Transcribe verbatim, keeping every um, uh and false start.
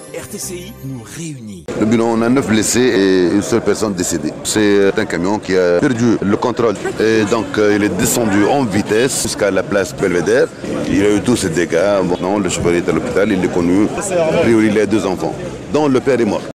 R T C I nous réunit. Le bilan, on a neuf blessés et une seule personne décédée. C'est un camion qui a perdu le contrôle et donc euh, il est descendu en vitesse jusqu'à la place Belvédère. Il a eu tous ces dégâts. Bon, non, le chauffeur est à l'hôpital, il est connu. A priori, il a deux enfants, dont le père est mort.